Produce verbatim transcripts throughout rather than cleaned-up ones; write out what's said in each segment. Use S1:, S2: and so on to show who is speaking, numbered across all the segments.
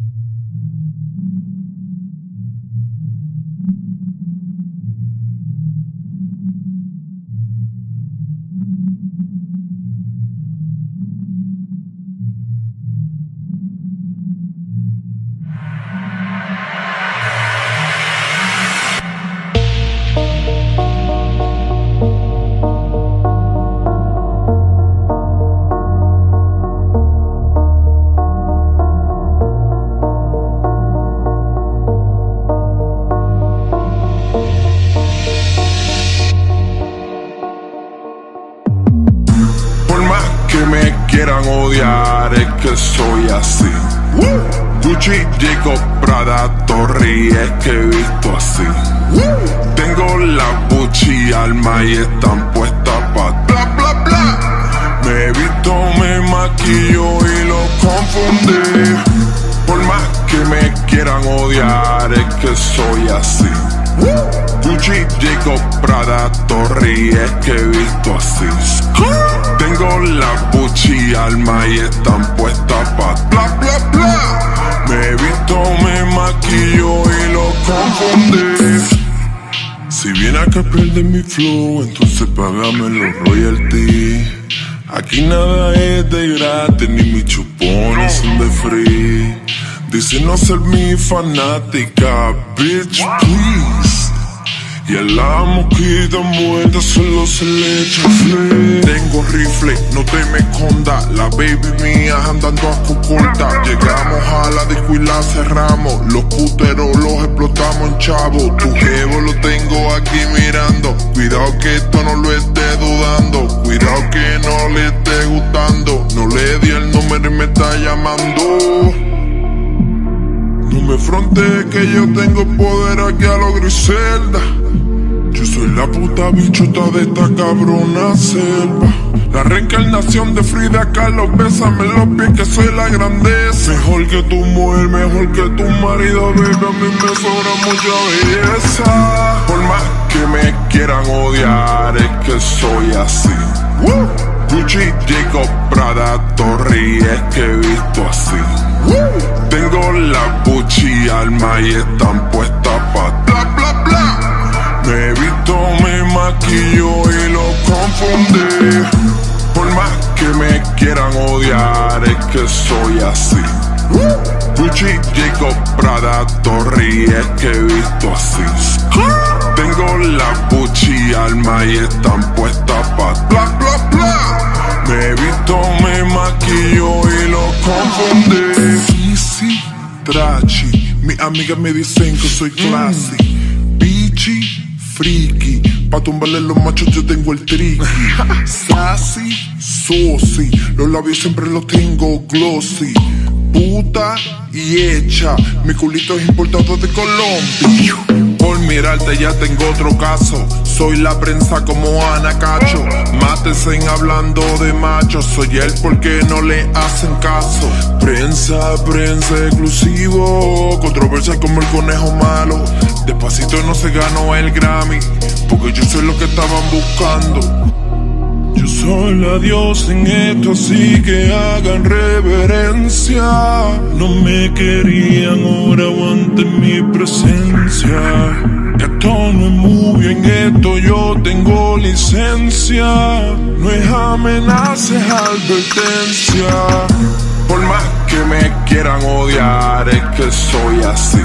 S1: Que me quieran odiar, es que soy así. Gucci, Jacob, Prada, Torri, es que he visto así. Tengo la Gucci alma y están puestas pa' bla bla bla. Me he visto, me maquillo y lo confundí. Por más que me quieran odiar, es que soy así. Gucci, Jacob, Prada, Torri, es que he visto así. Tengo la Gucci alma y están puestas pa' bla bla bla. Me he visto, me maquillo y lo confundí. Si viene a que pierde mi flow, entonces págame los royalties. Aquí nada es de gratis, ni mis chupones son de free. Dicen no ser mi fanática, bitch, please. Y a la mosquita muerta solo se le echa fle. Tengo rifle, no te me esconda. La baby mía andando a cocorta. Llegamos a la disco y la cerramos. Los puteros los explotamos en chavo. Tu jevo lo tengo aquí mirando. Cuidado que esto no lo esté dudando. Cuidado que no le esté gustando. No le di el número y me está llamando. No me fronte que yo tengo poder aquí a lo Griselda. Yo soy la puta bichota de esta cabrona selva. La reencarnación de Frida Kahlo. Bésame los pies que soy la grandeza. Mejor que tu mujer, mejor que tu marido, baby, a mí me sobra mucha belleza. Por más que me quieran odiar, es que soy así. Gucci, Jacob, Prada, Torri, es que he visto así. Tengo la Gucci alma y están puestas pa' bla bla bla. Me he visto, me maquillo y lo confundí. Por más que me quieran odiar, es que soy así. Gucci, Jacob, Prada, Torri, es que he visto así. Tengo la Gucci alma y están puestas pa' bla bla bla. Me he visto, me maquillo y lo confundí. Easy, Trachi, mis amigas me dicen que soy classy. Bichi, friki, pa' tumbarle los machos yo tengo el tricky. Sassy, saucy, los labios siempre los tengo glossy. Puta y hecha, mi culito es importado de Colombia. Por mirarte ya tengo otro caso. Soy la prensa como Ana Cacho. Mátense hablando de machos. Soy él porque no le hacen caso. Prensa, prensa exclusivo. Controversia como el conejo malo. Despacito no se ganó el Grammy, porque yo soy lo que estaban buscando. Yo soy la diosa en esto, así que hagan reverencia. No me querían, ahora aguanten mi presencia. Que esto no es muy bien, esto yo tengo licencia. No es amenaza, es advertencia. Por más que me quieran odiar, es que soy así.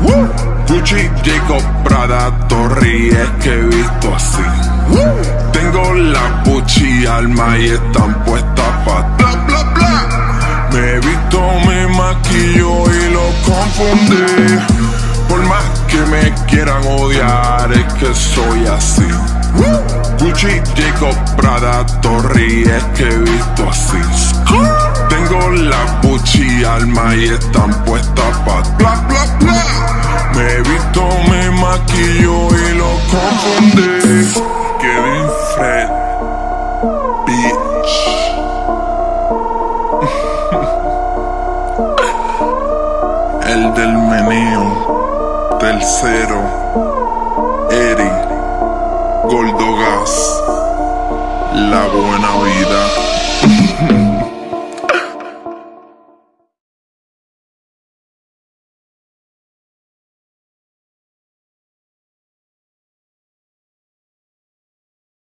S1: Gucci, Jacob, Prada, Torri, es que he visto así. Tengo la Gucci alma y están puestas pa' bla bla bla. Me he visto, me maquillo y lo confundí. Por más que me quieran odiar, es que soy así. Gucci, Jacob, Prada, Torri, es que he visto así. Tengo la Gucci alma y están puestas pa' bla bla bla. Me he visto, me maquillo y lo confundí. Kevin Fred, bitch. El del meneo, tercero, Eri, Gordogas, la buena vida.